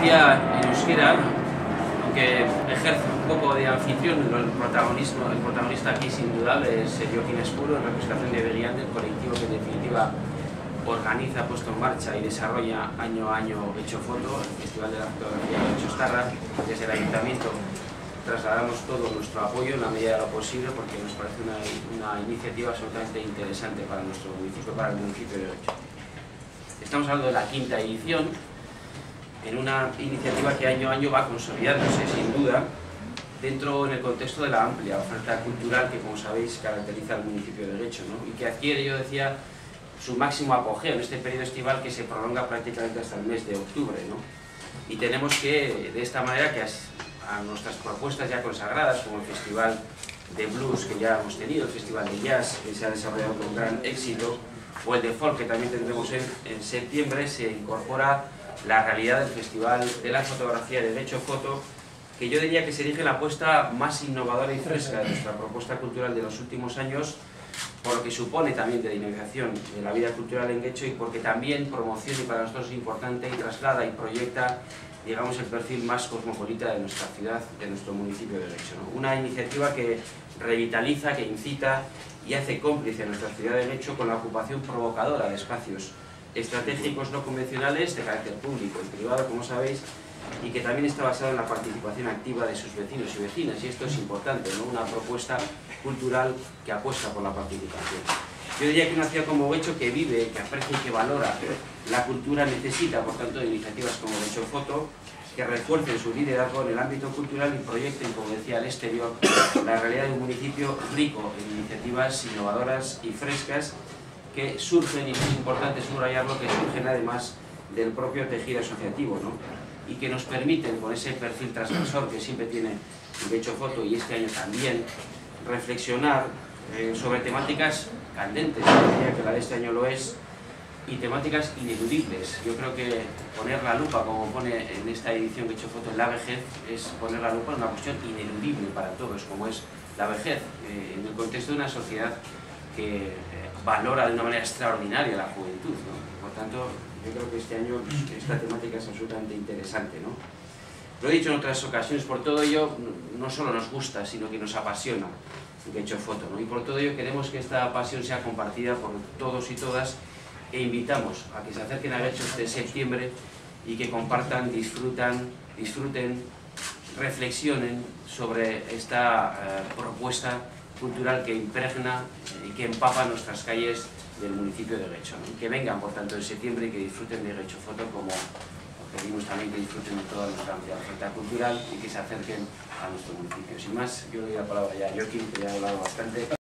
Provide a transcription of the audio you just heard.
decía en euskera, aunque ejerce un poco de anfitrión, el protagonista aquí es indudable, es Jokin Espuro, en representación de Beguián, del colectivo que en definitiva organiza, ha puesto en marcha y desarrolla año a año Hecho Foto, el Festival de la Fotografía de Chostarra. Desde el Ayuntamiento trasladamos todo nuestro apoyo en la medida de lo posible, porque nos parece una iniciativa absolutamente interesante para nuestro municipio, para el municipio de Ocho. Estamos hablando de la quinta edición, en una iniciativa que año a año va consolidándose, sin duda, dentro en el contexto de la amplia oferta cultural que, como sabéis, caracteriza al municipio de Guecho, ¿no? Y que adquiere, yo decía, su máximo apogeo en este periodo estival que se prolonga prácticamente hasta el mes de octubre, ¿no? Y tenemos que, de esta manera, que a nuestras propuestas ya consagradas, como el Festival de Blues que ya hemos tenido, el Festival de Jazz que se ha desarrollado con gran éxito, o el de Folk que también tendremos en septiembre, se incorpora la realidad del Festival de la Fotografía de Hecho Foto, que yo diría que se dirige la apuesta más innovadora y fresca de nuestra propuesta cultural de los últimos años, por lo que supone también de dinamización de la vida cultural en Guecho y porque también promociona, y para nosotros es importante, y traslada y proyecta, digamos, el perfil más cosmopolita de nuestra ciudad, de nuestro municipio de Guecho, ¿no? Una iniciativa que revitaliza, que incita y hace cómplice a nuestra ciudad de Guecho con la ocupación provocadora de espacios estratégicos no convencionales de carácter público y privado, como sabéis, y que también está basado en la participación activa de sus vecinos y vecinas, y esto es importante, ¿no? Una propuesta cultural que apuesta por la participación. Yo diría que una ciudad como Guecho, que vive, que aprecia y que valora la cultura, necesita, por tanto, de iniciativas como Hecho Foto, que refuercen su liderazgo en el ámbito cultural y proyecten, como decía, al exterior la realidad de un municipio rico en iniciativas innovadoras y frescas que surgen, y es importante subrayarlo, que surgen además del propio tejido asociativo, ¿no? Y que nos permiten, con ese perfil transversor que siempre tiene Hecho Foto y este año también, reflexionar sobre temáticas candentes, yo diría que la de este año lo es, y temáticas ineludibles. Yo creo que poner la lupa, como pone en esta edición Hecho Foto, en la vejez, es poner la lupa en una cuestión ineludible para todos, como es la vejez, en el contexto de una sociedad que valora de una manera extraordinaria la juventud, ¿no? Por tanto, yo creo que este año esta temática es absolutamente interesante, ¿no? Lo he dicho en otras ocasiones, por todo ello no solo nos gusta, sino que nos apasiona Hecho Foto, ¿no? Y por todo ello queremos que esta pasión sea compartida por todos y todas, e invitamos a que se acerquen a Guecho este septiembre y que compartan, disfruten, reflexionen sobre esta propuesta cultural que impregna y que empapa nuestras calles del municipio de Guecho, ¿no? Que vengan, por tanto, en septiembre y que disfruten de Hecho Foto, como pedimos también que disfruten de toda nuestra amplia oferta cultural y que se acerquen a nuestro municipio. Sin más, yo le doy la palabra ya a Jokin, que ya ha hablado bastante.